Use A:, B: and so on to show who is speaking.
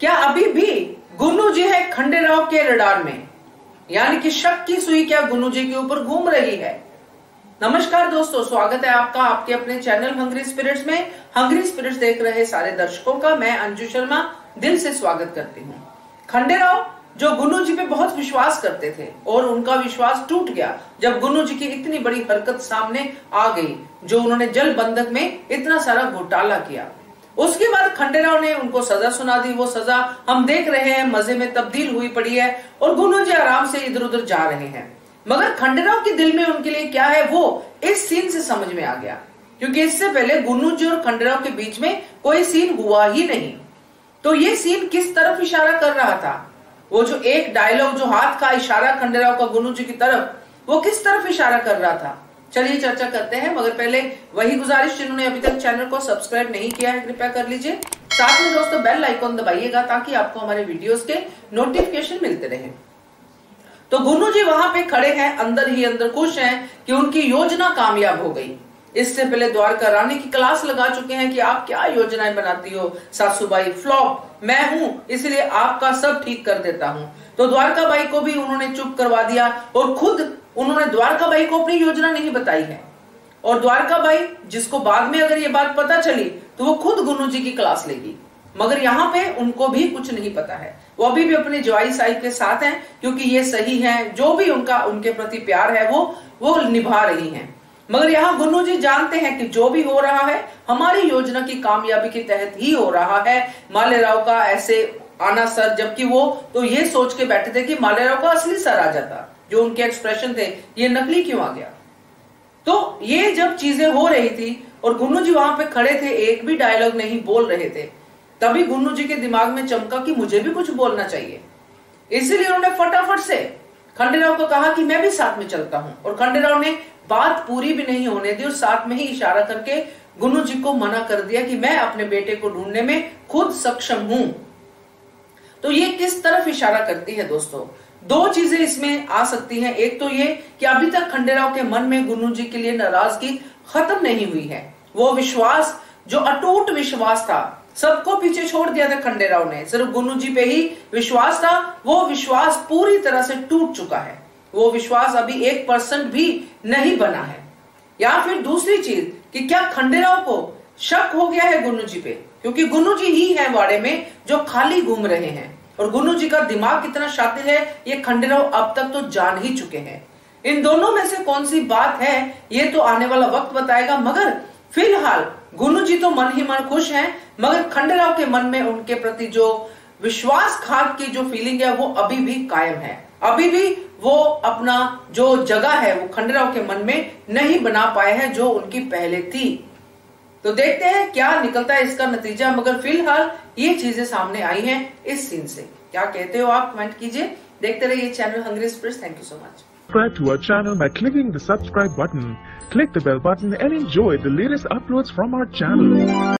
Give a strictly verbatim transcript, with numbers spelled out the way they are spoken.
A: क्या अभी भी गुन्नू जी है खंडेराव के रडार में, यानी कि शक की सुई क्या गुन्नू जी के ऊपर घूम रही है। नमस्कार दोस्तों, स्वागत है आपका आपके अपने चैनल हंग्री स्पिरिट्स में। हंग्री स्पिरिट्स देख रहे सारे दर्शकों का मैं अंजू शर्मा दिल से स्वागत करती हूँ। खंडेराव जो गुन्नू जी पे बहुत विश्वास करते थे और उनका विश्वास टूट गया जब गुन्नू जी की इतनी बड़ी हरकत सामने आ गई, जो उन्होंने जल बंधक में इतना सारा घोटाला किया। उसके बाद खंडेराव ने उनको सजा सुना दी। वो सजा हम देख रहे हैं मजे में तब्दील हुई पड़ी है और गुन्नू जी आराम से इधर उधर जा रहे हैं। मगर खंडेराव के दिल में उनके लिए क्या है वो इस सीन से समझ में आ गया, क्योंकि इससे पहले गुन्नू जी और खंडेराव के बीच में कोई सीन हुआ ही नहीं। तो ये सीन किस तरफ इशारा कर रहा था? वो जो एक डायलॉग, जो हाथ का इशारा खंडेराव का गुन्नू जी की तरफ, वो किस तरफ इशारा कर रहा था? चलिए चर्चा करते हैं। मगर पहले वही गुजारिश, जिन्होंने अभी तक चैनल को सब्सक्राइब नहीं किया है कृपया कर लीजिए। साथ में दोस्तों बेल आइकॉन दबाइएगा ताकि आपको हमारे वीडियोस के नोटिफिकेशन मिलते रहे। तो गुन्नू जी वहां पे खड़े हैं, अंदर ही अंदर खुश हैं कि उनकी योजना कामयाब हो गई। इससे पहले द्वारका रानी की क्लास लगा चुके हैं कि आप क्या योजनाएं बनाती हो सासूबाई, फ्लॉप मैं हूं इसलिए आपका सब ठीक कर देता हूं। तो द्वारका बाई को भी उन्होंने चुप करवा दिया और खुद उन्होंने द्वारका बाई को अपनी योजना नहीं बताई है। और द्वारका बाई, जिसको बाद में अगर ये बात पता चली तो वो खुद गुन्नू जी की क्लास लेगी। मगर यहाँ पे उनको भी कुछ नहीं पता है, वो अभी भी अपने जवाई साहिब के साथ हैं, क्योंकि ये सही है, जो भी उनका उनके प्रति प्यार है वो वो निभा रही हैं। मगर यहाँ गुन्नू जी जानते हैं कि जो भी हो रहा है हमारी योजना की कामयाबी के तहत ही हो रहा है। मालेराव का ऐसे आना सर, जबकि वो तो ये सोच के बैठे थे कि मालेराव का असली सर आ जाता, जो उनके एक्सप्रेशन थे ये नकली क्यों आ गया। तो ये जब चीजें हो रही थी और गुन्नू जी वहां पे खड़े थे, एक भी डायलॉग नहीं बोल रहे थे, तभी गुन्नू जी के दिमाग में चमका कि मुझे भी कुछ बोलना चाहिए। इसीलिए उन्होंने फटाफट से खंडेराव को कहा कि मैं भी साथ में चलता हूं। और खंडेराव ने बात पूरी भी नहीं होने दी और साथ में ही इशारा करके गुन्नू जी को मना कर दिया कि मैं अपने बेटे को ढूंढने में खुद सक्षम हूं। तो ये किस तरफ इशारा करती है दोस्तों? दो चीजें इसमें आ सकती हैं। एक तो ये कि अभी तक खंडेराव के मन में गुन्नू जी के लिए नाराजगी खत्म नहीं हुई है। वो विश्वास, जो अटूट विश्वास था, सबको पीछे छोड़ दिया था खंडेराव ने, सिर्फ गुन्नू जी पे ही विश्वास था, वो विश्वास पूरी तरह से टूट चुका है। वो विश्वास अभी एक परसेंट भी नहीं बना है। या फिर दूसरी चीज कि क्या खंडेराव को शक हो गया है गुन्नू जी पे, क्योंकि गुन्नू जी ही है वाड़े में जो खाली घूम रहे हैं और गुन्नू जी का दिमाग कितना शातिर है ये खंडेराव अब तक तो जान ही चुके हैं। इन दोनों में से कौन सी बात है ये तो आने वाला वक्त बताएगा। मगर फिलहाल गुन्नू जी तो मन ही मन खुश हैं, मगर खंडेराव के मन में उनके प्रति जो विश्वासघात की जो फीलिंग है वो अभी भी कायम है। अभी भी वो अपना जो जगह है वो खंडेराव के मन में नहीं बना पाए हैं जो उनकी पहले थी। तो देखते हैं क्या निकलता है इसका नतीजा। मगर फिलहाल ये चीजें सामने आई हैं इस सीन से। क्या कहते हो आप? कमेंट कीजिए। देखते रहिए channel hungry spirits. Thank you so much.
B: Subscribe to our channel by clicking the subscribe button. Click the bell button and enjoy the latest uploads from our channel.